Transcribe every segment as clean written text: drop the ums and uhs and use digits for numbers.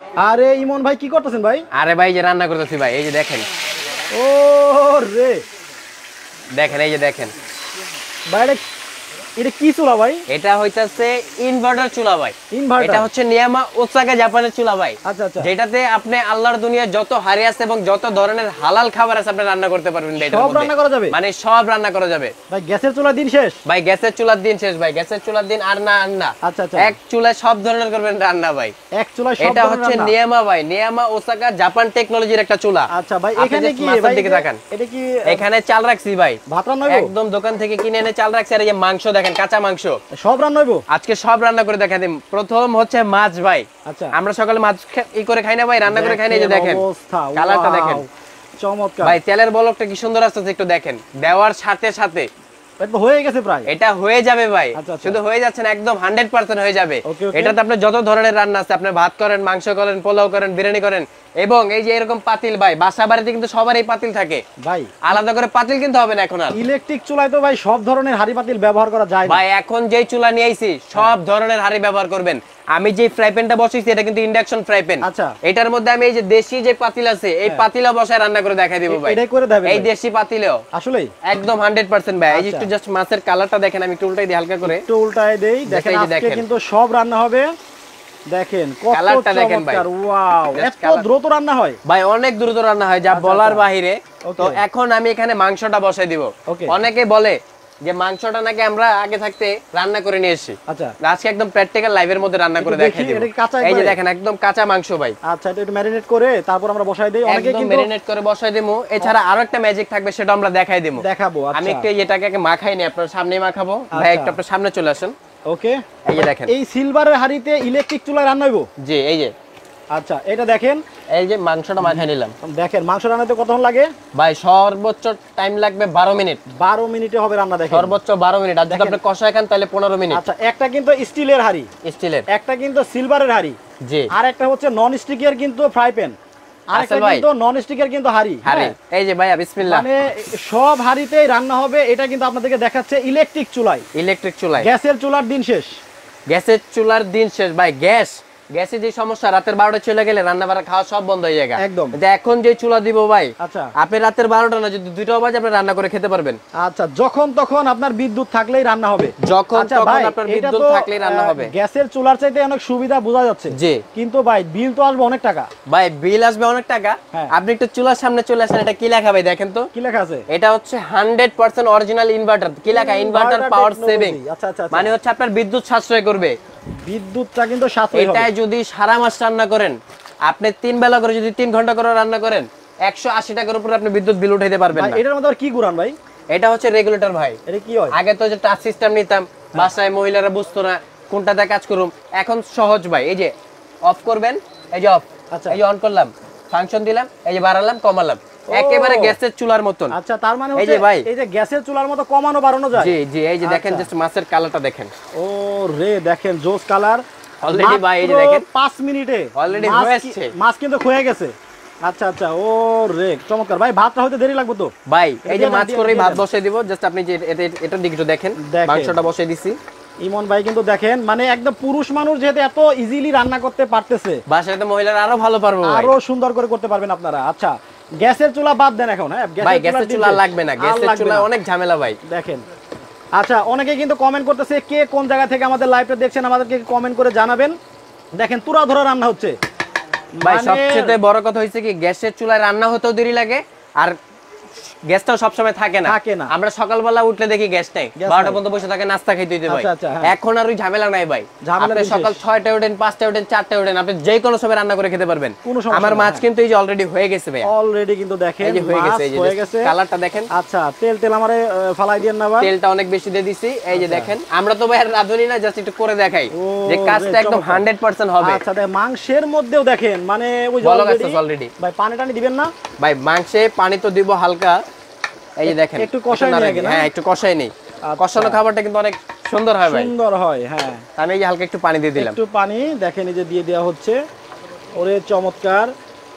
আরে ইমন ভাই কি করতেছেন ভাই? আরে ভাই যে রান্না করতেছি ভাই, এই যে দেখেন। ও রে, দেখেন এই যে দেখেন ভাই এটা কি চুলা ভাই? এটা হইতাছে ইনভার্টার চুলা ভাই। ইনভার্টার, এটা হচ্ছে নিয়ামা ওসাকা জাপানের চুলা ভাই। আচ্ছা আচ্ছা, যেটাতে আপনি আল্লাহর দুনিয়ায় যত হাড়ি আছে এবং যত ধরনের হালাল খাবার আছে আপনি রান্না করতে পারবেন। সব রান্না করা যাবে, মানে সব রান্না করা যাবে ভাই। গ্যাসের চুলার দিন শেষ ভাই, গ্যাসের চুলার দিন শেষ ভাই। গ্যাসের চুলার দিন আর না আর না। আচ্ছা আচ্ছা, এক চুলায় সব ধরনের করবেন রান্না ভাই। এক চুলায় সব। এটা হচ্ছে নিয়ামা ভাই, নিয়ামা ওসাকা জাপান টেকনোলজির একটা চুলা। আচ্ছা ভাই, এখানে কি ভাই দিকে তাকান, এটা কি এখানে চাল রাখছি ভাই, ভাত রান্না হইবো? একদম দোকান থেকে কিনে এনে চাল রাখছি। আর এই যে মাংস দেখেন, কাঁচা মাংস, সব রান্না হইবো আজকে সব রান্না করে দেখা দিই। প্রথম হচ্ছে মাছ ভাই। আচ্ছা, আমরা সকালে মাছ ই করে খাই না ভাই, রান্না করে খাই না। এই যে দেখেন কালারটা দেখেন, চমৎকার ভাই। তেলের বলকটা কি সুন্দর আসছে একটু দেখেন। দেওয়ার সাথে সাথে এটা হয়ে গেছে প্রায়। এটা হয়ে যাবে ভাই, আচ্ছা, আচ্ছা। শুধু হয়ে যাচ্ছে না, একদম 100% হয়ে যাবে। ওকে, ওকে। এটাতে আপনি যত ধরনের রান্না আছে, আপনি ভাত করেন, মাংস করেন, পোলাও করেন, বিরিয়ানি করেন। এবং এই যে এরকম পাতিল ভাই, বাসা বাড়িতে কিন্তু সবারই পাতিল থাকে ভাই, আলাদা করে পাতিল কিন্তু হবে না এখন আর। ইলেকট্রিক চুলায় তো ভাই সব ধরনের হাড়ি পাতিল ব্যবহার করা যায় ভাই। এখন যেই চুলা নিয়ে আইছি সব ধরনের হাড়ি ব্যবহার করবেন। আমি যে ফ্রাই প্যানটা বসাইছি এটা কিন্তু ইন্ডাকশন ফ্রাই প্যান। আচ্ছা, এটার মধ্যে আমি এই যে দেশি যে পাতিল আছে এই পাতিলও বসায় রান্না করে দেখাই দিব ভাই। এটাই করে দেবেন এই দেশি পাতিলেও আসলে একদম 100% ভাই। এই যে একটু জাস্ট মাছের কালারটা দেখেন, আমি একটু উল্টাই দিই হালকা করে, একটু উল্টায় দেই। দেখেন আজকে কিন্তু সব রান্না হবে। দেখেন কত কালারটা দেখেন ভাই, চমৎকার, ওয়াও। এত দ্রুত রান্না হয় ভাই, অনেক দ্রুত রান্না হয় যা বলার বাহিরে। তো ওকে। এখন আমি এখানে মাংসটা বসাই দিব। ওকে। অনেকে বলে যে মাংসটা নাকি আমরা আগে থাকতে রান্না করে নিয়ে এসেছি। আচ্ছা, আজকে একদম প্র্যাকটিক্যাল লাইভের মধ্যে রান্না করে দেখাই দিব। এই যে দেখেন একদম কাঁচা মাংস ভাই। আচ্ছা, এটা একটু ম্যারিনেট করে তারপর আমরা বসাই দেই। অনেকে একদম কিন্তু ম্যারিনেট করে বসাই দেবো। এছাড়া আরো একটা ম্যাজিক থাকবে, সেটা আমরা দেখাই দেবো। দেখাবো। আমি আচ্ছা, একটু এটাকে আগে মাখাই নি, আপনার সামনে মাখাবো ভাই। আচ্ছা। একটু আপনার সামনে চলে আসেন। ওকে, এই যে দেখেন, এই সিলভারের হাড়িতে ইলেকট্রিক চুলায় রান্না হইবো। জি এই যে, আচ্ছা, এটা দেখেন, এই যে মাংসটা মাখাই নিলাম। দেখেন মাংস রান্নাতে কতক্ষণ লাগে ভাই সর্বোচ্চ টাইম লাগবে 12 মিনিট। 12 মিনিটে হবে রান্না। দেখেন সর্বোচ্চ 12 মিনিট। আর যদি আপনি কষায় খান তাহলে 15 মিনিট। আচ্ছা, একটা কিন্তু স্টিলের হাড়ি, স্টিলের, একটা কিন্তু সিলভারের হাড়ি, জি। আর একটা হচ্ছে নন স্টিকের কিন্তু ফ্রাই প্যান, আর একটা ভাই কিন্তু নন স্টিকের কিন্তু হাড়ি। হাড়ি, এই যে ভাইয়া বিসমিল্লাহ। মানে সব হাড়িতেই রান্না হবে। এটা কিন্তু আপনাদেরকে দেখাচ্ছে ইলেকট্রিক চুলায়। ইলেকট্রিক চুলায়, গ্যাসের চুলার দিন শেষ। গ্যাসের চুলার দিন শেষ ভাই। গ্যাসে যে সমস্যা, রাতের 12টা চলে গেলে রান্না বাড়া খাওয়া সব বন্ধ হয়ে যায় একদম। এখন যে চুলা দিব ভাই, আচ্ছা, আপনি রাতের 12টা না, যদি 2টা বাজে আপনি রান্না করে খেতে পারবেন। আচ্ছা, যখন তখন আপনার বিদ্যুৎ থাকলেই রান্না হবে। যখন আচ্ছা তখন ভাই, আপনার এটা বিদ্যুৎ তো, থাকলেই রান্না হবে। গ্যাসের চুলার চাইতে অনেক সুবিধা বোঝা যাচ্ছে, জি। কিন্তু ভাই বিল তো আসবে অনেক টাকা। ভাই বিল আসবে অনেক টাকা। হ্যাঁ। আপনি একটু চুলার সামনে চলে আসেন। এটা কি লেখা ভাই দেখেন তো? কি লেখা আছে? এটা হচ্ছে 100% অরিজিনাল ইনভার্টার। কি লেখা? Inverter power saving. আচ্ছা আচ্ছা, মানে হচ্ছে আপনার বিদ্যুৎ সাশ্রয় করবে। বিদ্যুৎটা কিন্তু সাশ্রয় হবে। এটাই যদি সারা মাস রান্না করেন, আপনি 3 বেলা করে যদি 3 ঘন্টা করে রান্না করেন, 180 টাকার উপরে আপনি বিদ্যুৎ বিল উঠাইতে পারবেন ভাই না। এটার মধ্যে আর কি গুরান ভাই? এটা হচ্ছে রেগুলেটর ভাই। এটা কি হয়? আগে তো যে টাচ সিস্টেম নিতাম, বাসায় মহিলারা বুঝতো না কোনটাতে কাজ করুম। এখন সহজ ভাই। এই যে অফ করবেন, এই যে অফ, আচ্ছা, এই যে অন করলাম, ফাংশন দিলাম, এই যে বাড়ালাম কমালাম, একেবারে গ্যাসের চুলার মতন। আচ্ছা, তার মানে এই যে ভাই, এই যে গ্যাসের চুলার মতো কমানো বাড়ানো যায়। জি জি, এই যে দেখেন জাস্ট মাছের কালারটা দেখেন। ও রে, দেখেন জোস কালার অলরেডি ভাই, এই যে দেখেন 5 মিনিটে অলরেডি হয়েছে। মাছ কিন্তু হয়ে গেছে। আচ্ছা আচ্ছা, ও রে চমৎকার ভাই। ভাতটা হইতে দেরি লাগবে তো ভাই? এই যে মাছ করেই ভাত দেন। বসাই দিব। জাস্ট আপনি যে এটার দিকে একটু দেখেন, মাংসটা বসাই দিছি। ইমন ভাই কিন্তু দেখেন, মানে একদম পুরুষ মানুষ যেহেতু এত ইজিলি রান্না করতে পারতেছে, বাসায় তো মহিলারা আরো ভালো পারবো ভাই। আরো সুন্দর করে করতে পারবেন আপনারা। আচ্ছা, গ্যাসের চুলা বাদ দেন এখন। হ্যাঁ, ভাই গ্যাসের চুলা লাগবে না, গ্যাসের চুলা অনেক ঝামেলা ভাই। দেখেন, আচ্ছা, অনেকে কিন্তু কমেন্ট করতেছে, কে কোন জায়গা থেকে আমাদের লাইভটা দেখছেন আমাদেরকে কমেন্ট করে জানাবেন। দেখেন তুরা ধরা রান্না হচ্ছে ভাই। সবচেয়ে বড় কথা হইছে কি, গ্যাসের চুলায় রান্না হতেও দেরি লাগে, আর গ্যাসটাও সবসময় থাকে না। আমরা সকালবেলা উঠলে দেখি গ্যাস নাই, 12টা পর্যন্ত বসে থাকে নাস্তা খাইতে হইতে ভাই। এখন আর ওই ঝামেলা নাই ভাই। আপনি সকাল 6টায় ওঠেন, 5টায় ওঠেন, 4টায় ওঠেন, আপনি যে কোনো সময় রান্না করে খেতে পারবেন। আমার মাছ কিন্তু এই যে অলরেডি হয়ে গেছে ভাই। অলরেডি কিন্তু দেখেন এই যে হয়ে গেছে, কালারটা দেখেন। আচ্ছা, তেল আমারে ফালাই দেন না ভাই। তেলটা অনেক বেশি দিয়ে দিছি। এই যে দেখেন, আমরা তো ভাই আর রাঁধুনি না, জাস্ট একটু করে দেখাই যে কাজটা একদম 100% হবে। আচ্ছা, মাংসের মধ্যেও দেখেন, মানে ওই অলরেডি ভাই পানি টানি দিবেন না ভাই? মাংসে পানি তো দিব হালকা। এই যে দেখেন একটু কষাই নিয়ে গেল। হ্যাঁ, একটু কষাই নেই। কষানো খাবারটা কিন্তু অনেক সুন্দর হয় ভাই। সুন্দর হয়, হ্যাঁ। আমি এই যে হালকা একটু পানি দিয়ে দিলাম। একটু পানি দেখেন, এই যে দিয়ে দেওয়া হচ্ছে। ওরে চমৎকার।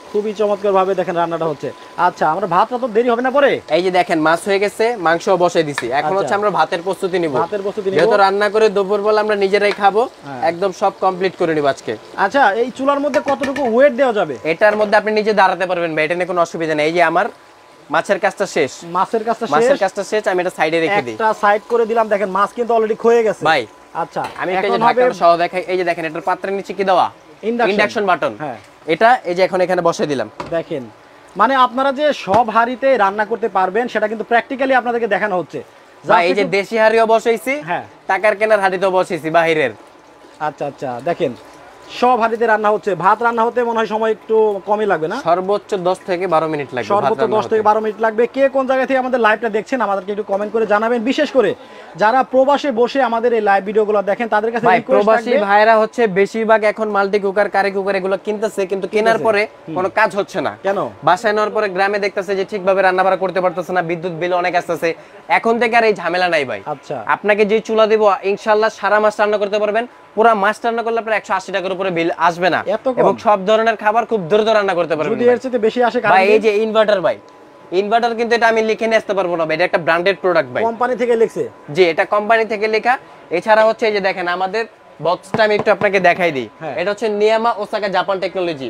খুবই চমৎকার ভাবে দেখেন রান্নাটা হচ্ছে। আচ্ছা, আমরা ভাতটা তো দেরি হবে না পরে? এই যে দেখেন মাছ হয়ে গেছে, মাংসও বসাই দিছি, এখন হচ্ছে আমরা ভাতের প্রস্তুতি নিব। যেহেতু রান্না করে দুপুরবেলা আমরা নিজেরাই খাবো, একদম সব কমপ্লিট করে নিব আজকে। আচ্ছা, এই চুলার মধ্যে কতটুকু ওয়েট দেওয়া যাবে? এটার মধ্যে আপনি নিজে দাঁড়াতে পারবেন ভাই, এটা নিয়ে কোনো অসুবিধা নেই। এই যে আমার মাছের কাজটা শেষ, মাছের কাজটা শেষ, আমি এটা সাইডে রেখে দিই, একটা সাইড করে দিলাম। দেখেন মাছ কিন্তু অলরেডি ক্ষয়ে গেছে ভাই। আচ্ছা, আমি একটা যে ঢাকনা সহ দেখাই। এই যে দেখেন এটার পাত্রের নিচে কি দেওয়া, ইন্ডাকশন বাটন। হ্যাঁ, এটা এই যে এখন এখানে বসিয়ে দিলাম। দেখেন, মানে আপনারা যে সব হাঁড়িতে রান্না করতে পারবেন সেটা কিন্তু প্র্যাকটিক্যালি আপনাদেরকে দেখানো হচ্ছে। ভাই এই যে দেশি হাঁড়িও বসাইছি, হ্যাঁ, টাকার কেনার হাঁড়িতেও বসাইছি বাহিরের। আচ্ছা আচ্ছা, দেখেন সব হাঁড়িতে রান্না হচ্ছে। ভাত রান্না হতে মনে হয় সময় একটু কমই লাগবে না? সর্বোচ্চ 10 থেকে 12 মিনিট লাগবে, সর্বোচ্চ 10 থেকে 12 মিনিট লাগবে। কে কোন জায়গা থেকে আমাদের লাইভটা দেখছেন আমাদেরকে একটু কমেন্ট করে জানাবেন। বিশেষ করে যারা প্রবাসে বসে আমাদের এই লাইভ ভিডিওগুলো দেখেন তাদের কাছে রিকোয়েস্ট থাকবে, প্রবাসী ভাইরা হচ্ছে বেশিরভাগ এখন মাল্টি কুকার, কারি কুকার এগুলো কিনতেছে, কিন্তু কেনার পরে কোনো কাজ হচ্ছে না। কেন? বাসায় নেওয়ার পরে গ্রামে দেখতেছে যে ঠিকভাবে রান্না বাড়া করতে পারতেছে না, বিদ্যুৎ বিল অনেক আসতেছে। এখন থেকে আর এই ঝামেলা নাই ভাই। আচ্ছা, আপনাকে যে চুলা দেব ইনশাআল্লাহ সারা মাস রান্না করতে পারবেন। পুরো মাস রান্না করলে আপনার 180 টাকার উপরে বিল আসবে না, এবং সব ধরনের খাবার খুব দ্রুত রান্না করতে পারবেন। যদি এর চেয়ে বেশি আসে ভাই এই যে ইনভার্টার, ভাই ইনভার্টার কিন্তু এটা আমি লিখে নিয়ে আসতে পারবো না ভাই, এটা একটা ব্র্যান্ডেড প্রোডাক্ট ভাই, কোম্পানি থেকে লিখছে। জি, এটা কোম্পানি থেকে লেখা। এছাড়া হচ্ছে এই যে দেখেন আমাদের বক্সটা আমি একটু আপনাকে দেখাই দিই। এটা হচ্ছে নিয়ামা Osaka Japan technology.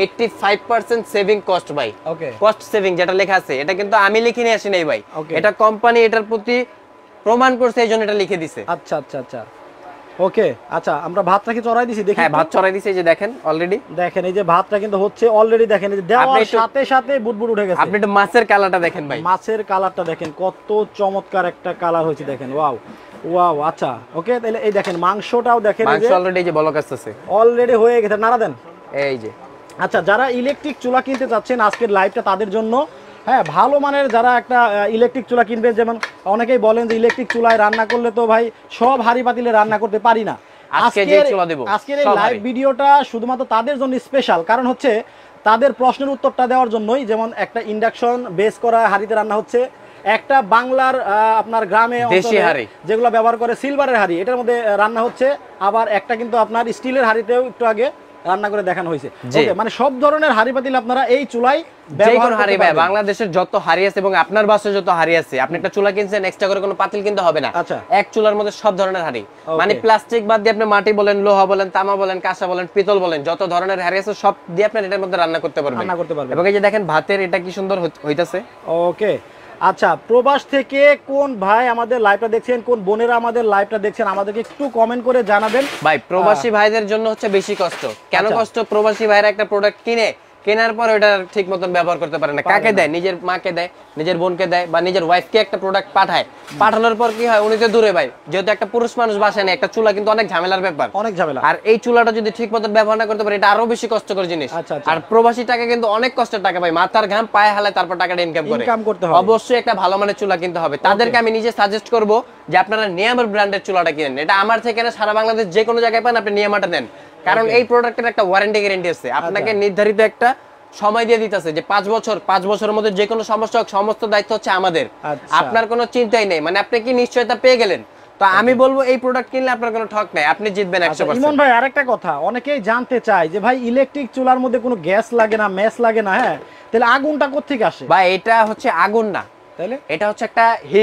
85% saving cost ভাই, কস্ট সেভিং যেটা লেখা আছে, এটা কিন্তু আমি লিখে নিয়ে আসি নাই ভাই, এটা কোম্পানি এটার প্রতি প্রমাণ করছে, এইজন্য এটা লিখে দিছে। আচ্ছা আচ্ছা আচ্ছা, ওকে। আচ্ছা, আমরা ভাতটা কি চড়াই দিছি? দেখি। হ্যাঁ, ভাত চড়াই দিছি, এই যে দেখেন অলরেডি। দেখেন এই যে ভাতটা কিন্তু হচ্ছে অলরেডি। দেখেন এই যে দেওয়ার সাথে সাথে বুটবুট উঠে গেছে। আপনি একটু মাছের কালারটা দেখেন ভাই, মাছের কালারটা দেখেন কত চমৎকার একটা কালার হয়েছে। দেখেন, ওয়াও ওয়াও। আচ্ছা, ওকে, তাহলে এই দেখেন মাংসটাও দেখেন, মাংস অলরেডি এই যে বলক আসছে, অলরেডি হয়ে গেছে। নাড়া দেন, এই যে। আচ্ছা, যারা ইলেকট্রিক চুলা কিনতে চাচ্ছেন আজকের লাইভটা তাদের জন্য। হ্যাঁ, ভালো মানের যারা একটা ইলেকট্রিক চুলা কিনবেন, যেমন অনেকেই বলেন যে ইলেকট্রিক চুলায় রান্না করলে তো ভাই সব হাঁড়ি পাতিলে রান্না করতে পারি না। আজকের এই লাইভ ভিডিওটা শুধুমাত্র তাদের জন্য স্পেশাল, কারণ হচ্ছে তাদের প্রশ্নের উত্তরটা দেওয়ার জন্যই। যেমন একটা ইন্ডাকশন বেস করা হাঁড়িতে রান্না হচ্ছে, একটা বাংলার আপনার গ্রামে যেগুলো ব্যবহার করে সিলভারের হাঁড়ি, এটার মধ্যে রান্না হচ্ছে, আবার একটা কিন্তু আপনার স্টিলের হাঁড়িতেও একটু আগে রান্না করে দেখানো হয়েছে। মানে সব ধরনের হাঁড়ি পাতিল আপনারা এই চুলায় ব্যবহার করতে পারবেন। বাংলাদেশের যত হাঁড়ি আছে এবং আপনার বাসায় যত হাঁড়ি আছে, আপনি একটা চুলা কিনছেন, এক্সট্রা করে কোনো পাতিল কিনতে হবে না। এক চুলার মধ্যে সব ধরনের হাঁড়ি, মানে প্লাস্টিক বাদ দিয়ে আপনি মাটি বলেন, লোহা বলেন, তামা বলেন, কাঁসা বলেন, পিতল বলেন, যত ধরনের হাঁড়ি আছে সব দিয়ে আপনি এটার মধ্যে রান্না করতে পারবেন। এবং এই যে দেখেন ভাতের এটা কি সুন্দর হইতাছে। ওকে, আচ্ছা, প্রবাস থেকে কোন ভাই আমাদের লাইভটা দেখছেন, কোন বোনেরা আমাদের লাইভটা দেখছেন, আমাদেরকে একটু কমেন্ট করে জানাবেন। ভাই প্রবাসী ভাইদের জন্য হচ্ছে বেশি কষ্ট। কেন কষ্ট? প্রবাসী ভাইরা একটা প্রোডাক্ট কেনার পর ওটা ঠিক মতন ব্যবহার করতে পারে না। কাকে দেয়? নিজের মাকে দেয়, নিজের বোনকে দেয়, বা নিজের ওয়াইফকে একটা প্রোডাক্ট পাঠায়। পাঠানোর পর কি হয়, উনি তো দূরে ভাই, যেহেতু একটা পুরুষ মানুষ বাসায় নেই, একটা চুলা কিন্তু অনেক ঝামেলার ব্যাপার, অনেক ঝামেলা। আর এই চুলাটা যদি ঠিক মতন ব্যবহার না করতে পারে, এটা আরো বেশি কষ্টকর জিনিস। আর প্রবাসী টাকা কিন্তু অনেক কষ্টের টাকা ভাই, মাথার ঘাম পায়ে হালায় তারপর টাকাটা ইনকাম করতে হবে। অবশ্যই একটা ভালো মানের চুলা কিনতে হবে। তাদেরকে আমি নিজে সাজেস্ট করব যে আপনারা নিয়ামার ব্র্যান্ডের চুলাটা কিনেন। এটা আমার থেকে না, সারা বাংলাদেশ যে কোনো জায়গায় পান, আপনি নিয়ামাটা নেন, কারণ এই প্রোডাক্টের একটা ওয়ারেন্টি গ্যারান্টি আছে। আপনাকে নির্ধারিত একটা সময় দিয়ে দিতেছে যে 5 বছরের মধ্যে যে কোনো সমস্যা হোক, সমস্ত দায়িত্ব হচ্ছে আমাদের। আপনার কোনো চিন্তাই নেই, মানে আপনি কি নিশ্চয়তা পেয়ে গেলেন। তো আমি বলবো এই প্রোডাক্ট কিনলে আপনার কোনো ঠক নাই, আপনি জিতবেন 100%। ইমন ভাই, আরেকটা কথা, অনেকেই জানতে চায় যে ভাই ইলেকট্রিক চুলার মধ্যে কোনো গ্যাস লাগে না, ম্যাচ লাগে না, হ্যাঁ, তাহলে আগুনটা কোত্থেকে আসে? ভাই এটা হচ্ছে আগুন না, তাহলে এটা হচ্ছে একটা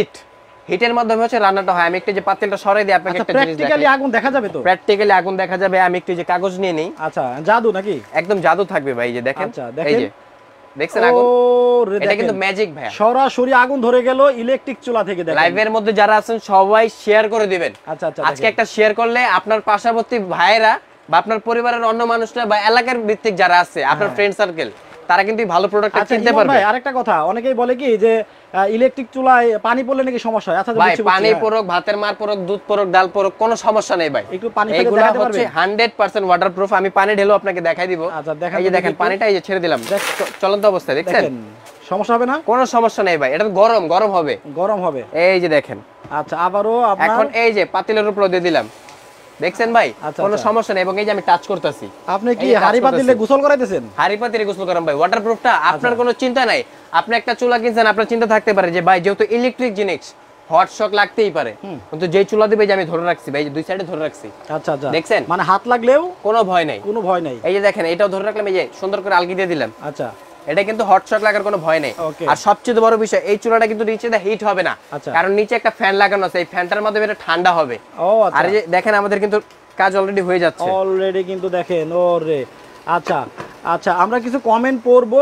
হিটের মাধ্যমে হচ্ছে রান্নাটা হয়। আমি একটু যে পাতিলটা সরাই দিই আপনাকে, একটা জিনিস প্র্যাকটিক্যালি আগুন দেখা যাবে তো? প্র্যাকটিক্যালি আগুন দেখা যাবে। আমি একটু যে কাগজ নিয়ে নেই। আচ্ছা, জাদু নাকি? একদম জাদু থাকবে ভাই, যে দেখেন, এই যে দেখছেন আগুন, এটা কিন্তু ম্যাজিক ভাই। সরাসরি আগুন ধরে গেল ইলেকট্রিক চুলা থেকে। দেখেন লাইভের মধ্যে যারা আছেন সবাই শেয়ার করে দিবেন। আচ্ছা আচ্ছা, আজকে একটা শেয়ার করলে আপনার পার্শ্ববর্তী ভাইয়েরা বা আপনার পরিবারের অন্য মানুষরা বা এলাকার ভিত্তিক যারা আছে, আপনার ফ্রেন্ড সার্কেল, তারা কিন্তু ভালো প্রোডাক্ট কিনতে পারবে। ভাই আরেকটা কথা, অনেকেই বলে কি যে ইলেকট্রিক চুলায় পানি পড়লে নাকি সমস্যা হয়। আচ্ছা ভাই, পানি পড়ুক, ভাতের মার পড়ুক, দুধ পড়ুক, ডাল পড়ুক, কোনো সমস্যা নেই ভাই। একটু পানি ফেলে এগুলো হচ্ছে 100% ওয়াটারপ্রুফ। আমি পানি ঢেলে আপনাকে দেখাই দিব। আচ্ছা, এই যে দেখেন পানিটা এই যে ছেড়ে দিলাম চলন্ত অবস্থায়, দেখছেন? সমস্যা হবে না? কোনো সমস্যা নেই ভাই, এটা গরম হবে। এই যে দেখেন। আচ্ছা, আবারো এখন এই যে পাতিলের উপর দিয়ে দিলাম, দেখছেন ভাই? কোনো সমস্যা নেই। এবং এই যে আমি টাচ করতেছি। আপনি কি হাড়ি পাতিলে গোসল করাইতেছেন? হাড়ি পাতিলে গোসল করাম ভাই, ওয়াটারপ্রুফটা। আপনার কোনো চিন্তা নাই। আপনি একটা চুলা কিনছেন, আপনার চিন্তা থাকতে পারে যে ভাই যেহেতু ইলেকট্রিক জিনিস, হট শক লাগতেই পারে, কিন্তু যেই চুলা দিবে যে আমি ধরে রাখছি ভাই, দুই সাইডে ধরে রাখছি। আচ্ছা আচ্ছা, দেখছেন মানে হাত লাগলেও কোনো ভয় নাই, কোনো ভয় নাই। এই যে দেখেন এটাও ধরে রাখলাম, এই যে সুন্দর করে আলগি দিয়ে দিলাম। আচ্ছা, এটা কিন্তু হট শক লাগার কোনো ভয় নেই। আর সবচেয়ে বড় বিষয়, এই চুলাটা কিন্তু নিচে হিট হবে না, কারণ নিচে একটা ফ্যান লাগানো আছে, এই ফ্যানটার মাধ্যমে এটা ঠান্ডা হবে। আর এই যে দেখেন আমাদের কিন্তু কাজ অলরেডি হয়ে যাচ্ছে, অলরেডি কিন্তু দেখেন। ওরে আচ্ছা আচ্ছা, আমরা কিছু কমেন্ট পড়বো।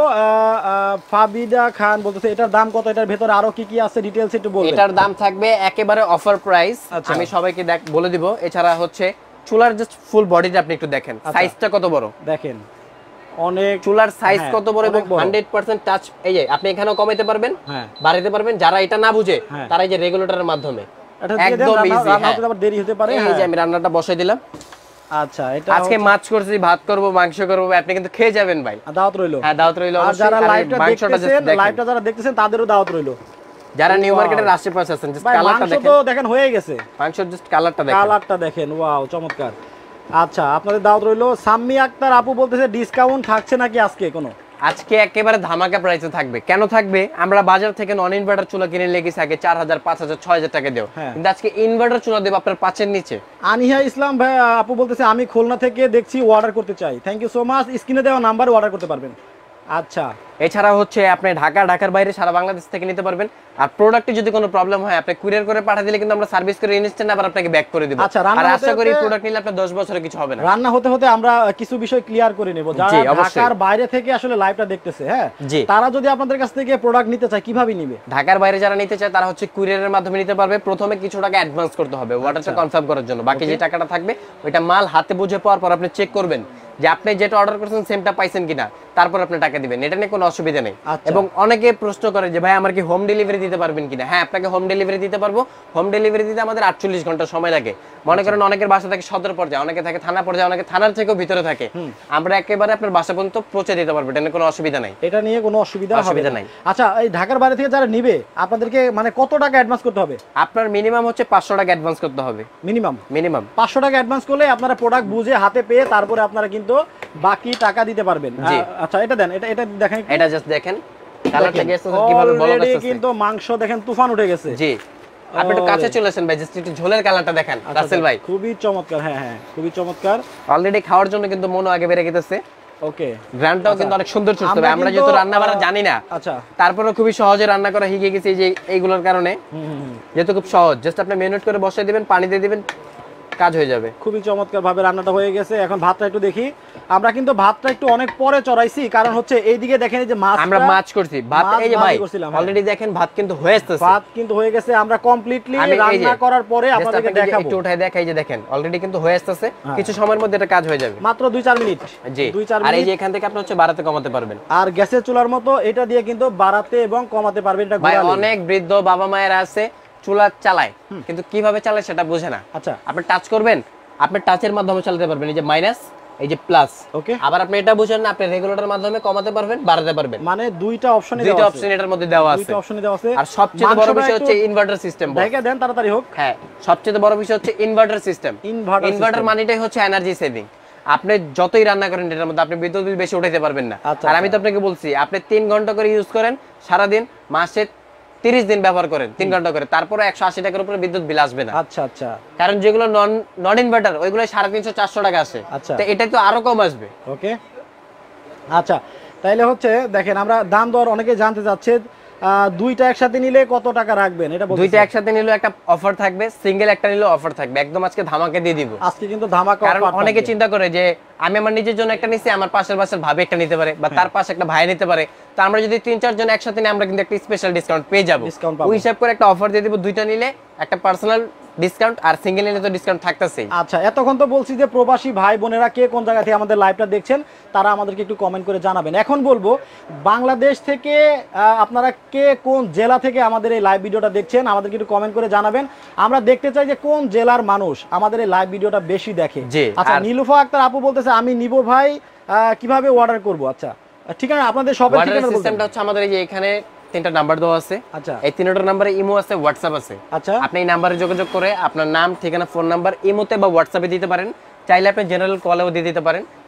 ফাবিদা খান বলতেছে এটার দাম কত, এটার ভেতরে আরো কি কি আছে ডিটেইলস একটু বলবেন। এটার দাম থাকবে একেবারে অফার প্রাইস, আমি সবাইকে বলে দিব। এছাড়া হচ্ছে চুলার জাস্ট ফুল বডিটা আপনি একটু দেখেন, সাইজটা কত বড় দেখেন, অনেক চুলার সাইজ কত বড় এবং 100% টাচ। এই যে আপনি এখানেও কমাইতে পারবেন, বাড়াইতে পারবেন। যারা এটা না বুঝে তারা এই যে রেগুলেটরের মাধ্যমে একদম ইজি, আবার দেরি হতে পারে। এই যে আমি রান্নাটা বসাই দিলাম। আচ্ছা, এটা আজকে মাছ করছি, ভাত করব, মাংস করব, আপনি কিন্তু খেয়ে যাবেন ভাই। দাওয়াত রইলো। হ্যাঁ দাওয়াত রইলো। আর যারা লাইভটা যারা দেখতেছেন তাদেরও দাওয়াত রইলো। যারা নিউ মার্কেটের আশেপাশে আছেন, জাস্ট কালারটা দেখেন। মাংস তো দেখেন হয়ে গেছে, মাংস জাস্ট কালারটা দেখেন, কালারটা দেখেন, ওয়াও চমৎকার। আচ্ছা, আপনাদের দাওয়াত রইলো। সাম্মি আক্তার আপু বলতেছে ডিসকাউন্ট থাকছে নাকি আজকে? কোনো আজকে একেবারে ধামাকা প্রাইসে থাকবে। কেন থাকবে? আমরা বাজার থেকে নন ইনভার্টার চুলা কিনে লেগেছে আগে 4000, 5000, 6000 টাকা দেও, কিন্তু আজকে ইনভার্টার চুলা দেব আপনার 5 এর নিচে। আনিহা ইসলাম ভাই আপু বলতেছে আমি খুলনা থেকে দেখছি, অর্ডার করতে চাই। Thank you so much. স্ক্রিনে দেওয়া নাম্বারে অর্ডার করতে পারবেন। আচ্ছা, এছাড়া হচ্ছে আপনি ঢাকার বাইরে সারা বাংলাদেশ থেকে নিতে পারবেন। আর প্রোডাক্টে যদি কোনো প্রবলেম হয় আপনি কুরিয়ার করে পাঠিয়ে দিলে কিন্তু আমরা সার্ভিস করে ইনস্ট্যান্ট আবার আপনাকে ব্যাক করে দেব। আর আশা করি প্রোডাক্ট নিলে আপনার 10 বছরে কিছু হবে না। রান্না হতে হতে আমরা কিছু বিষয় ক্লিয়ার করে নেব। যারা ঢাকার বাইরে থেকে আসলে লাইভটা দেখতেছে, হ্যাঁ, তারা যদি আপনাদের কাছ থেকে প্রোডাক্ট নিতে চায় কিভাবে নিবে? ঢাকার বাইরে যারা নিতে চায় তারা হচ্ছে কুরিয়ারের মাধ্যমে নিতে পারবে। প্রথমে কিছু টাকা অ্যাডভান্স করতে হবে অর্ডারটা কনফার্ম করার জন্য। বাকি যে টাকাটা থাকবে ওইটা মাল হাতে বুঝে পাওয়ার পর আপনি চেক করবেন যে আপনি যেটা অর্ডার করেছেন সেমটা পাইছেন কিনা, তারপর আপনি টাকা দিবেন। এটা নিয়ে কোনো অসুবিধা নেই। এবং অনেকে প্রশ্ন করে যে ভাই আমার কি হোম ডেলিভারি দিতে পারবেন কিনা? হ্যাঁ, আপনাকে হোম ডেলিভারি দিতে পারবো। হোম ডেলিভারি দিতে আমাদের 48 ঘন্টা সময় লাগে। মনে করেন অনেকের বাসা থাকে সদর পর্যায়ে, অনেকে থাকে থানা পর্যায়ে, অনেকে থানার থেকেও ভিতরে থাকে। আমরা একেবারে আপনার বাসা পর্যন্ত পৌঁছে দিতে পারবো, এটা নিয়ে কোনো অসুবিধা নাই। এটা নিয়ে কোনো অসুবিধা নাই। আচ্ছা, এই ঢাকার বাইরে থেকে যারা নিবে আপনাদেরকে মানে কত টাকা অ্যাডভান্স করতে হবে? আপনার মিনিমাম হচ্ছে 500 টাকা অ্যাডভান্স করতে হবে। মিনিমাম 500 টাকা অ্যাডভান্স করলে আপনারা প্রোডাক্ট বুঝে হাতে পেয়ে তারপরে আপনারা কিন্তু বাকি টাকা দিতে পারবেন। আচ্ছা, এটা দেন, এটা দেখেন, এটা জাস্ট দেখেন কালারটা গেছে কিভাবে বলা যাচ্ছে। কিন্তু মাংস দেখেন তুফান উঠে গেছে। জি, আপনি একটু কাছে চলে আসেন ভাই, জাস্ট একটু ঝোলের কালারটা দেখেন রাসেল ভাই। খুবই চমৎকার। হ্যাঁ হ্যাঁ, খুবই চমৎকার। অলরেডি খাওয়ার জন্য কিন্তু মনও আগে বেড়ে গেছে। ওকে, গ্রান্ডটাও কিন্তু অনেক সুন্দর চলছে। আমরা যেহেতু রান্না বান্না জানি না, আচ্ছা, তারপরে খুবই সহজে রান্না করা শিখে গেছি এই যে এইগুলোর কারণে। যেহেতু খুব সহজ, জাস্ট আপনি মিনিট করে বসাই দিবেন, পানি দিয়ে দিবেন, কাজ হয়ে যাবে। খুবই চমৎকার ভাবে রান্নাটা হয়ে গেছে। এখন ভাতটা একটু দেখি। আমরা কিন্তু ভাতটা একটু অনেক পরে চড়াইছি, কারণ হচ্ছে এইদিকে দেখেন এই যে মাছ, আমরা মাছ করছি, ভাত এই যে ভাই অলরেডি দেখেন ভাত কিন্তু হয়ে গেছে। ভাত কিন্তু হয়ে গেছে। আমরা কমপ্লিটলি রান্না করার পরে আপনাদেরকে দেখাবো। একটু উঠাই দেখাই যে দেখেন অলরেডি কিন্তু হয়ে আসছে। কিছু সময়ের মধ্যে এটা কাজ হয়ে যাবে, মাত্র 2-4 মিনিট। জি, 2-4 মিনিট। আর এই যে এখান থেকে আপনি হচ্ছে বাড়াতে কমাতে পারবেন। আর গ্যাসের চুলার মতো এটা দিয়ে কিন্তু বাড়াতে এবং কমাতে পারবেন। এটা ভাই অনেক বৃদ্ধ বাবা মায়েরা আছে চুলা চালায় কিন্তু কিভাবে চালায় সেটা বোঝে না। আচ্ছা, আপনি টাচ করবেন, আপনি টাচের মাধ্যমে চালাতে পারবেন, এই যে মাইনাস, এই যে প্লাস। ওকে, আবার আপনি এটা বুঝেন না, আপনি রেগুলেটরের মাধ্যমে কমাতে পারবেন, বাড়াতে পারবেন। মানে দুইটা অপশন এটার মধ্যে দেওয়া আছে। আর সবচেয়ে বড় বিষয় হচ্ছে ইনভার্টার সিস্টেম। দেখে দেন তাড়াতাড়ি হোক। হ্যাঁ, সবচেয়ে বড় বিষয় হচ্ছে ইনভার্টার সিস্টেম। ইনভার্টার মানেটাই হচ্ছে এনার্জি সেভিং। আপনি যতই রান্না করেন এটার মধ্যে আপনি বিদ্যুৎ বিল বেশি উঠাইতে পারবেন না। আর আমি তো আপনাকে বলছি আপনি 3 ঘন্টা করে ইউজ করেন সারা দিন, মাসে 30 দিন ব্যবহার করেন 3 ঘন্টা করে, তারপরে 180 টাকার উপরে বিদ্যুৎ বিল আসবে না। আচ্ছা আচ্ছা, কারণ যেগুলো নন ইনভার্টার ওইগুলো 350-400 টাকা আসে। তো এটা তো আরো কম আসবে। ওকে, আচ্ছা, তাইলে হচ্ছে দেখেন আমরা দাম দর অনেকে জানতে চাচ্ছে। দুইটা একসাথে নিলে কত টাকা রাখবেন এটা বলুন। দুইটা একসাথে নিলে একটা অফার থাকবে, সিঙ্গেল একটা নিলে অফার থাকবে। একদম আজকে ধামাকা দিয়ে দিব। আজকে কিন্তু ধামাকা অফার। কারণ অনেকে চিন্তা করে যে আমি আমার নিজের জন্য একটা নিছি, আমার পাশের বাসার ভাবি একটা নিতে পারে বা তার পাশে একটা ভাই নিতে পারে। তো আমরা যদি 3-4 জন একসাথে নিই আমরা কিন্তু একটা স্পেশাল ডিসকাউন্ট পেয়ে যাব। ওই হিসাব করে একটা অফার দিয়ে দিব। দুইটা নিলে একটা পার্সোনাল ডিসকাউন্ট, আর সিঙ্গেল নিলে তো ডিসকাউন্ট থাকতেছেই। আচ্ছা, এতক্ষণ তো বলছি যে প্রবাসী ভাই বোনেরা কে কোন জায়গা থেকে আমাদের লাইভটা দেখছেন তারা আমাদেরকে একটু কমেন্ট করে জানাবেন। এখন বলবো বাংলাদেশ থেকে আপনারা কে কোন জেলা থেকে আমাদের এই লাইভ ভিডিওটা দেখছেন আমাদেরকে একটু কমেন্ট করে জানাবেন। আমরা দেখতে চাই যে কোন জেলার মানুষ আমাদের এই লাইভ ভিডিওটা বেশি দেখে। আচ্ছা, নীলুফা আক্তার আপু বলতেছে আমি নিব ভাই, কিভাবে অর্ডার করব? আচ্ছা, ঠিকানা আপনাদের সবার ঠিকানা সিস্টেমটা হচ্ছে আমাদের এই যে এখানে 3টা নাম্বার দেওয়া আছে। আচ্ছা, এই 3টা নম্বরে ইমো আছে, হোয়াটসঅ্যাপ আছে। আচ্ছা, আপনি এই নম্বরে যোগাযোগ করে আপনার নাম, ঠিকানা, ফোন নাম্বার ইমোতে বা হোয়াটসঅ্যাপে দিতে পারেন। চাইলে আপনি জেনারেল কলেও দিয়ে দিতে পারেন।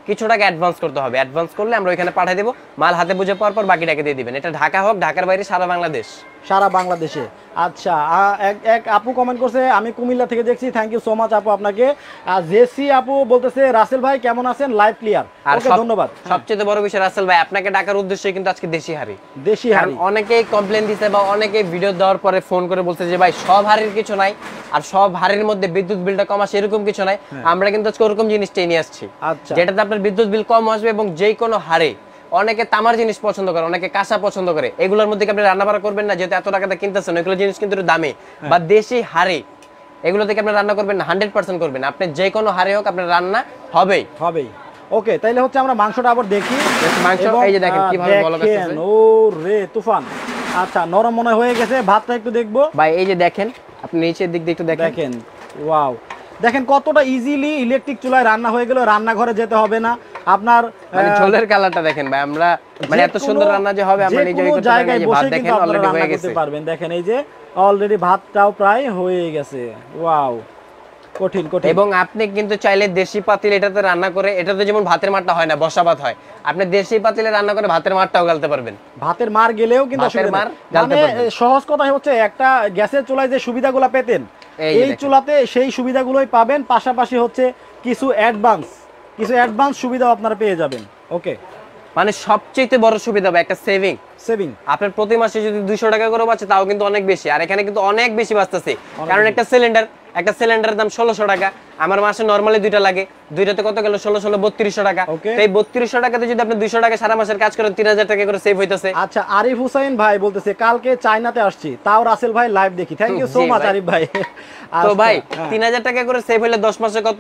কিছু টাকা অ্যাডভান্স করতে হবে, অ্যাডভান্স করলে আমরা ওইখানে পাঠিয়ে দেব, মাল হাতে বুঝে পাওয়ার পর বাকি টাকা দিয়ে দিবেন। এটা ঢাকা হোক ঢাকার বাইরে সারা বাংলাদেশ। সারা বাংলাদেশে। আচ্ছা, এক আপু কমেন্ট করছে, আমি কুমিল্লা থেকে দেখছি, থ্যাংক ইউ সো মাচ আপু আপনাকে। আর জেসি আপু বলতেছে রাসেল ভাই কেমন আছেন, লাইভ ক্লিয়ার। ওকে, ধন্যবাদ। সবচেয়ে বড় বিষয় রাসেল ভাই আপনাকে ডাকার উদ্দেশ্যে কিন্তু আজকে দেশি হাড়ি, দেশি হাড়ি। অনেকেই কমপ্লেইন দিতে বা অনেকেই ভিডিও দেওয়ার পরে ফোন করে বলছে যে ভাই সব হাড়ির কিছু নাই, আর সব হাড়ির মধ্যে বিদ্যুৎ বিলটা কম আসে এরকম কিছু নাই। আমরা কিন্তু আজকে ওরকম জিনিসটাই নিয়ে আসছি, যেটাতে আপনার বিদ্যুৎ বিল কম আসবে এবং যে কোনো হাড়ে। অনেকে তামার জিনিস পছন্দ করে, অনেকে কাঁচা পছন্দ করে, এগুলোর মধ্যে আপনি রান্না বাড়া করবেন না, যেহেতু এত টাকাতে কিনতেছেন এগুলো জিনিস কিন্তু একটু দামি। বা দেশি হাড়ি এগুলো থেকে আপনি রান্না করবেন না, 100% করবেন, আপনি যে কোনো হাড়ি হোক আপনার রান্না হবেই হবেই। ওকে, তাইলে হচ্ছে আমরা মাংসটা আবার দেখি। মাংস এই যে দেখেন কিভাবে বলক আছে, ও রে তুফান। আচ্ছা, নরম মনে হয়ে গেছে, ভাতটা একটু দেখবো ভাই। এই যে দেখেন, আপনি নিচের দিক দিয়ে একটু দেখেন, ওয়াও, দেখেন কতটা ইজিলি ইলেকট্রিক চুলায় রান্না হয়ে গেল, রান্নাঘরে যেতে হবে না আপনার। মানে ঝোলের কালারটা দেখেন ভাই, আমরা মানে এত সুন্দর রান্না যে হবে আমরা নিজেই করতে পারি। এই যে ভাত দেখেন অলরেডি হয়ে গেছে পারবেন, দেখেন এই যে অলরেডি ভাতটাও প্রায় হয়ে গেছে। ওয়াও, কঠিন কঠিন। এবং আপনি কিন্তু চাইলে দেশি পাতিল এটাতে রান্না করে, এটাতে যেমন ভাতের মারটা হয় না, বসা ভাত হয়, আপনি দেশি পাতিলে রান্না করে ভাতের মারটাও গালতে পারবেন। ভাতের মার গেলেও কিন্তু মানে সহজ কথা হচ্ছে, একটা গ্যাসের চুলায় যে সুবিধাগুলো পেতেন এই চুলাতে সেই সুবিধাগুলোই পাবেন, পাশাপাশি হচ্ছে কিছু অ্যাডভান্স সুবিধাও আপনারা পেয়ে যাবেন। ওকে, মানে সবচেয়ে বড় সুবিধা হবে একটা সেভিং। আপনার প্রতি মাসে যদি 200 টাকা করে বাঁচে তাও কিন্তু অনেক বেশি, আর এখানে কিন্তু অনেক বেশি বাঁচতেছে, কারণ একটা সিলিন্ডারের দাম 1600 টাকা। আমার মাসে নরমালি দুইটা লাগে, দুইটাতে কত গেল 16 3200 টাকা। এই 3200 টাকাতে যদি আপনি 200 টাকা সারা মাসের কাজ করেন 3000 টাকা করে সেভ হইতেছে। আচ্ছা, আরিফ হুসাইন ভাই বলতেছে কালকে চায়নাতে আসছি, তাও রাসেল ভাই লাইভ দেখি। Thank you so much Arif ভাই। তো ভাই 3000 টাকা করে সেভ হইলে 10 মাসে কত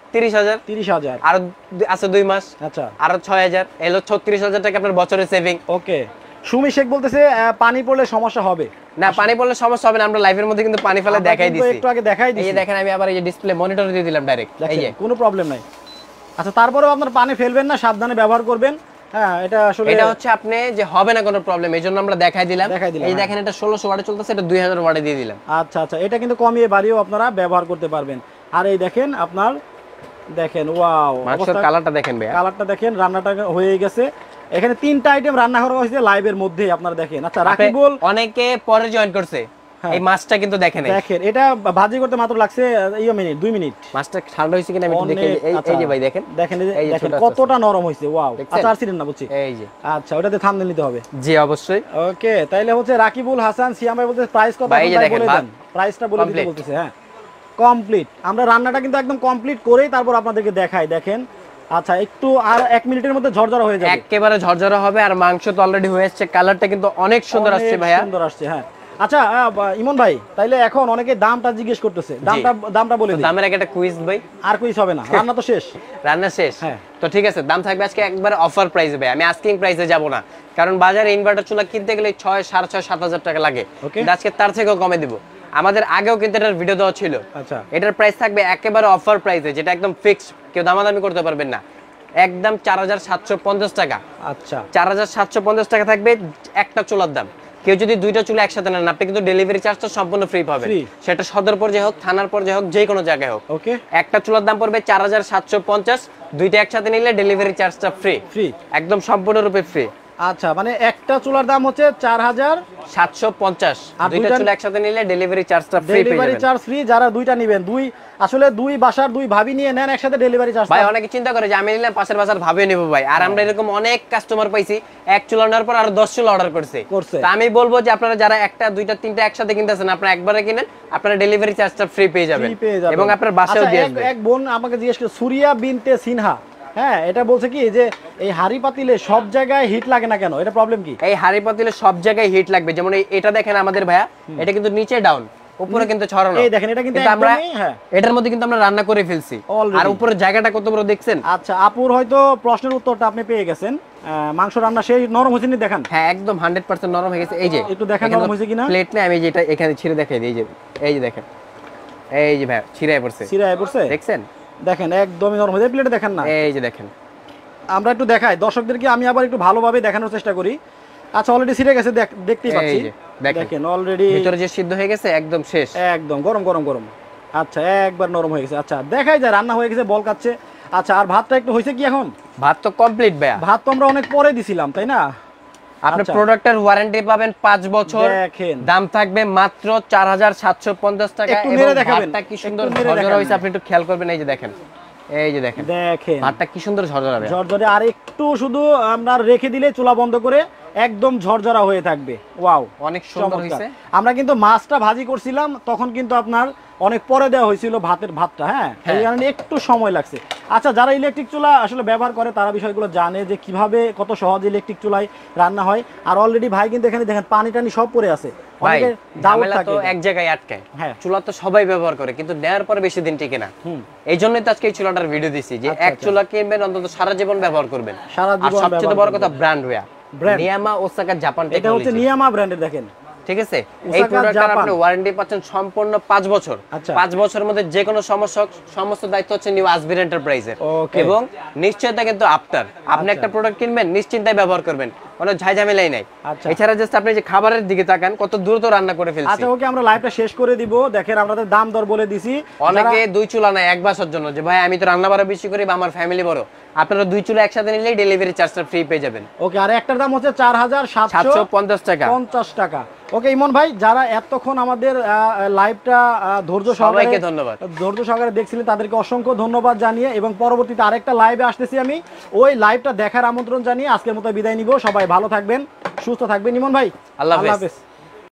30,000 আর আছে 2 মাস, আচ্ছা আর 6000, এলো 36000 টাকা আপনার বছরে সেভিং। ওকে, সুমি শেখ বলতেছে পানি পড়লে সমস্যা হবে না, পানি পড়লে সমস্যা হবে না, আমরা লাইভের মধ্যে কিন্তু পানি ফেলে দেখাই দিছি, একটু আগে দেখাই দিছি। এই দেখেন আমি আবার এই যে ডিসপ্লে মনিটর দিয়ে দিলাম ডাইরেক্ট, এই যে কোনো প্রবলেম নাই। আচ্ছা, তারপরেও আপনার পানি ফেলবেন না, সাবধানে ব্যবহার করবেন। হ্যাঁ, এটা আসলে এটা হচ্ছে আপনি যে হবে না কোনো প্রবলেম, এইজন্য আমরা দেখাই দিলাম। এই দেখেন এটা 1600 ওয়াটে চলতেছে, এটা 2000 ওয়াটে দিয়ে দিলাম। আচ্ছা আচ্ছা, এটা কিন্তু কমিয়ে বাড়িয়েও আপনারা ব্যবহার করতে পারবেন। আর এই দেখেন আপনার, দেখেন ওয়াও, মাংসের কালারটা দেখেন ভাই, কালারটা দেখেন, রান্নাটা হয়ে গেছে। এখানে 3টা আইটেম রান্না করা হয়েছে লাইভের মধ্যে, আপনারা দেখেন। আচ্ছা, রাকিবুল অনেকে পরে জয়েন করছে, এই মাছটা কিন্তু দেখেন, এটা ভাজি করতে মাত্র লাগছে 2 মিনিট। মাছটা ঠান্ডা হইছে কিনা আমি একটু দেখে, এই যে ভাই দেখেন দেখেন কতটা নরম হইছে। ওয়াও, আচ্ছা আর ছিলেন না বুঝছি, এই যে আচ্ছা ওটাতে থাম্বনেল নিতে হবে। জি অবশ্যই। ওকে, তাইলে হচ্ছে রাকিবুল হাসান সিয়াম ভাই বলতে প্রাইস কত বলে দেন, প্রাইসটা বলে দিতে বলতেছে। হ্যাঁ, কমপ্লিট, আমরা রান্নাটা কিন্তু একদম কমপ্লিট করেই তারপর আপনাদেরকে দেখাই। দেখেন, আচ্ছা একটু আর 1 মিনিটের মধ্যে ঝরঝরা হয়ে যাবে, একেবারে ঝরঝরা হবে। আর মাংস তো অলরেডি হয়ে আসছে, কালারটা কিন্তু অনেক সুন্দর আসছে ভাইয়া, সুন্দর আসছে। হ্যাঁ, আচ্ছা ইমন ভাই, তাইলে এখন অনেকে দামটা জিজ্ঞেস করতেছে, দামটা বলে দিই। দামের একটা কুইজ ভাই, আর কুইজ হবে না, রান্না তো শেষ। রান্না শেষ, হ্যাঁ। তো ঠিক আছে, দাম থাকবে আজকে একবার অফার প্রাইসে ভাই, আমি আস্কিং প্রাইসে যাব না, কারণ বাজারে ইনভার্টার চুলা কিনতে গেলে 6 6.5 7,000 টাকা লাগে। আজকে তার থেকেও কমে দিব। আমাদের আগেও কিন্তু এটার ভিডিও দেওয়া ছিল। আচ্ছা, এটার প্রাইস থাকবে একেবারে অফার প্রাইসে, যেটা একদম ফিক্সড, কেউ দামাদামি করতে পারবেন না, একদম 4750 টাকা। আচ্ছা, 4750 টাকা থাকবে একটা চুলার দাম। কেউ যদি 2টা চুলা একসাথে নেন, আপনি কিন্তু ডেলিভারি চার্জটা সম্পূর্ণ ফ্রি পাবেন, সেটা সদর পর্যায়ে হোক, থানার পর্যায়ে হোক, যে কোনো জায়গায় হোক। ওকে, একটা চুলার দাম পড়বে 4750, 2টা একসাথে নিলে ডেলিভারি চার্জটা ফ্রি, একদম সম্পূর্ণরূপে ফ্রি। আচ্ছা, মানে একটা চুলার দাম হচ্ছে 4750, আর 2টা চুলা একসাথে নিলে ডেলিভারি চার্জটা ফ্রি, ডেলিভারি চার্জ ফ্রি। যারা 2টা নেবেন, আসলে 2 বাসার 2 ভাবি নিয়ে নেন একসাথে, ডেলিভারি চার্জ ভাই অনেকে চিন্তা করে যে আমি নিলাম পাশের বাসার ভাবে নেব ভাই, আর আমরা এরকম অনেক কাস্টমার পাইছি এক চুলা নেওয়ার পর আর 10 চুলা অর্ডার করছে। তো আমি বলবো যে আপনারা যারা একটা 2টা 3টা একসাথে কিনতেছেন, আপনারা একবারে কিনেন, আপনারা ডেলিভারি চার্জটা ফ্রি পেয়ে যাবেন এবং আপনার বাসায়ও দিয়ে আসবে। এক বোন আমাকে জিজ্ঞেস করে, সুরিয়া বিনতে সিনহা, হ্যাঁ, এটা বলছে কি যে এই হাড়ি পাতিলে সব জায়গায় হিট লাগে না কেন, এটা প্রবলেম কি? এই হাড়ি পাতিলে সব জায়গায় হিট লাগবে, যেমন এটা দেখেন আমাদের ভাইয়া, এটা কিন্তু নিচে ডাউন, উপরে কিন্তু ছড়ানো। এই দেখেন, এটা কিন্তু আমরা এটার মধ্যে কিন্তু আমরা রান্না করে ফেলছি, আর উপরের জায়গাটা কত বড় দেখছেন। আচ্ছা, আপুর হয়তো প্রশ্নের উত্তরটা আপনি পেয়ে গেছেন। মাংস রান্না সেই নরম হয়েছে নি, দেখান। হ্যাঁ, একদম 100% নরম হয়ে গেছে। এই যে একটু দেখেন নরম হয়েছে কিনা। প্লেট না, আমি যেটা এখানে ছিঁড়ে দেখাই দিই, এই যে দেখেন, এই যে ভাই ছিঁড়ায় পড়ছে, দেখছেন? দেখেন একদমই নরম হয়েছে, প্লেটে দেখেন না, এই যে দেখেন। আমরা একটু দেখাই দর্শকদেরকে, আমি আবার একটু ভালোভাবে দেখানোর চেষ্টা করি। আচ্ছা, অলরেডি ছিঁড়ে গেছে, দেখতেই পাচ্ছি। দেখেন অলরেডি ভিতরে যে সিদ্ধ হয়ে গেছে, একদম শেষ, একদম গরম গরম গরম। আচ্ছা, একবার নরম হয়ে গেছে। আচ্ছা, দেখাই যায় রান্না হয়ে গেছে, বল কাচ্ছে। আচ্ছা, আর ভাতটা একটু হয়েছে কি এখন? ভাত তো কমপ্লিট ভাইয়া। ভাত তো আমরা অনেক পরে দিছিলাম, তাই না? আপনি প্রোডাক্টের ওয়ারেন্টি পাবেন 5 বছর। দেখেন দাম থাকবে মাত্র 4750 টাকা। একটু নেড়ে দেখাবেন, ভাতটা কি সুন্দর ঝরঝরা হইছে, আপনি একটু খেয়াল করবেন। এই যে দেখেন, এই যে দেখেন ভাতটা কি সুন্দর ঝরঝরা ভাইয়া। ঝরঝরে, আর একটু শুধু আমরা রেখে দিলে চুলা বন্ধ করে একদম ঝরঝরা হয়ে থাকবে। ওয়াও, অনেক সুন্দর হইছে। আমরা কিন্তু মাছটা ভাজি করছিলাম তখন কিন্তু আপনার অনেক পরে দেওয়া হয়েছিল ভাতটা, হ্যাঁ, এই কারণে একটু সময় লাগছে। আচ্ছা, যারা ইলেকট্রিক চুলা আসলে ব্যবহার করে তারা বিষয়গুলো জানে যে কিভাবে কত সহজ ইলেকট্রিক চুলায় রান্না হয়। আর অলরেডি ভাই কিন্তু এখানে দেখেন পানি টানি সব পড়ে আছে। ভাই ঝামেলা তো এক জায়গায় আটকায়। চুলা তো সবাই ব্যবহার করে, কিন্তু নেয়ার পরে বেশি দিন টিকে না। এই জন্যই তো আজকে এই চুলাটার ভিডিও দিছি যে এক চুলা কিনবেন অন্তত সারা জীবন ব্যবহার করবেন। আর সবচেয়ে বড় কথা ব্র্যান্ড ভাইয়া, নিয়ামা ওসাকা জাপান টেকনোলজি। এটা হচ্ছে নিয়ামা ব্র্যান্ডের, দেখেন, ঠিক আছে? এই প্রোডাক্টটার আপনি ওয়ারেন্টি পাচ্ছেন সম্পূর্ণ 5 বছর। 5 বছরের মধ্যে যে কোনো সমস্যা, সমস্ত দায়িত্ব হচ্ছে নিউ আসবির এন্টারপ্রাইজের। এবং নিশ্চয়তা কিন্তু আপনার। আপনি একটা প্রোডাক্ট কিনবেন, নিশ্চিন্তায় ব্যবহার করবেন, কোনো ঝামেলাই নাই। এছাড়া জাস্ট আপনি যে খাবারের দিকে তাকান, কত দ্রুত রান্না করে ফেলছি। আচ্ছা, ওকে, আমরা লাইভটা শেষ করে দিব। দেখেন আমাদের দাম দর বলে দিছি। অনেকে 2 চুলা নাই এক বাসার জন্য, যে ভাই আমি তো রান্না বাড়া বেশি করি বা আমার ফ্যামিলি বড়, আপনারা 2 চুলা একসাথে নিলেই ডেলিভারি চার্জটা ফ্রি পেয়ে যাবেন। ওকে, আর একটার দাম হচ্ছে 4750 টাকা। 50 টাকা। ওকে ইমন ভাই, যারা এতক্ষণ আমাদের লাইভটা ধৈর্য সহকারে দেখছিলেন তাদেরকে অসংখ্য ধন্যবাদ জানিয়ে, এবং পরবর্তীতে আরেকটা লাইভে আসতেছি আমি, ওই লাইভটা দেখার আমন্ত্রণ জানিয়ে আজকের মতো বিদায় নিব। সবাই ভালো থাকবেন, সুস্থ থাকবেন। ইমন ভাই, আল্লাহ হাফেজ।